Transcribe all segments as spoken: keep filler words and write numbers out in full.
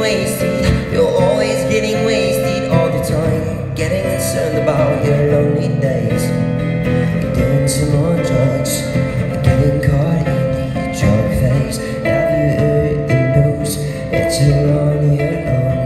wasted. You're always getting wasted all the time, getting concerned about your lonely days. You're doing some more drugs, you're getting caught in the drug phase. Have you heard the news that you're on your own?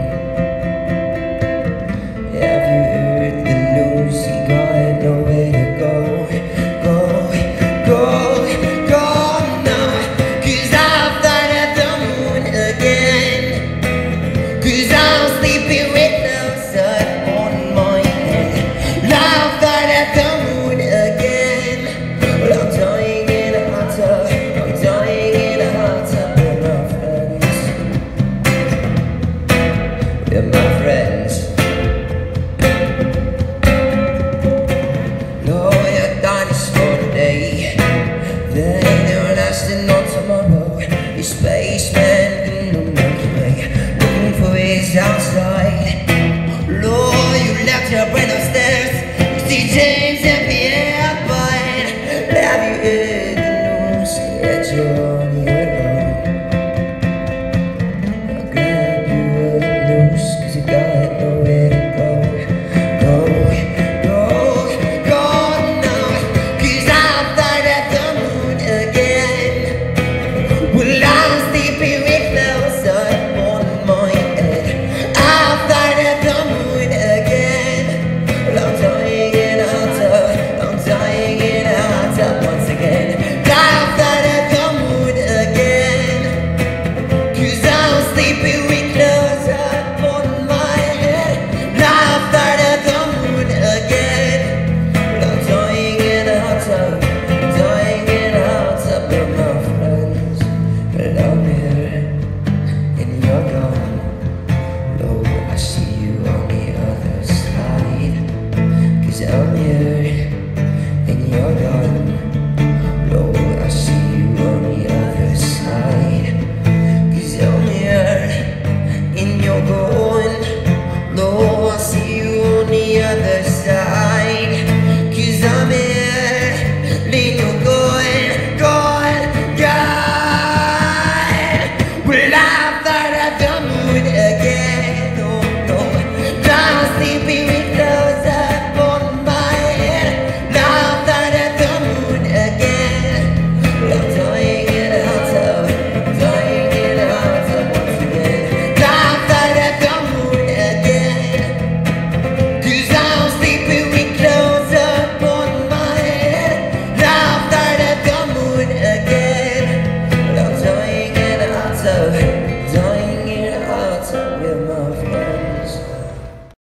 Have you heard the news you got nowhere to go? Go, go, go now, 'cause I've thought of the moon again, 'cause I'm sleeping with the sun on my head. I've thought of the moon again. Well, I'm dying in a hot tub, I'm dying in a hot tub with my friends, with my friends. No, your dinosaur today, they don't last until tomorrow. Your spaceman in the Milky Way, looking for his outside.